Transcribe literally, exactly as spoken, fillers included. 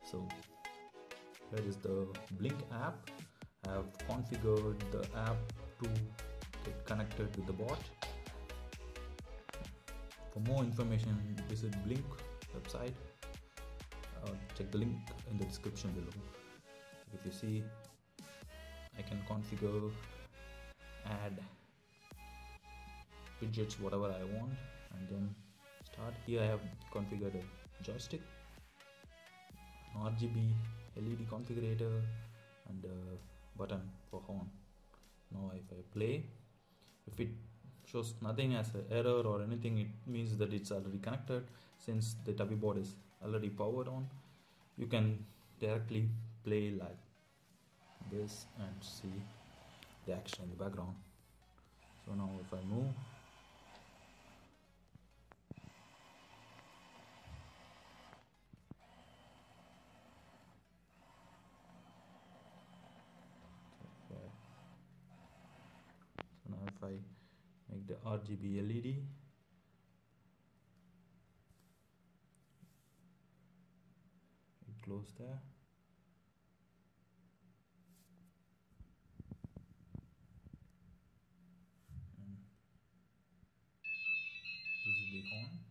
So here is the Blink app. I have configured the app to get connected with the bot. For more information, visit Blink website. Uh, check the link in the description below. If you see, I can configure, add widgets, whatever I want, and then start. Here I have configured a joystick, an R G B L E D configurator, and a button for horn. Now if I play, if it shows nothing as an error or anything, it means that it's already connected. Since the Tubby board is already powered on, you can directly play like this and see the action in the background. So now if I move, so now if I make the R G B L E D, it close there. And this is the horn.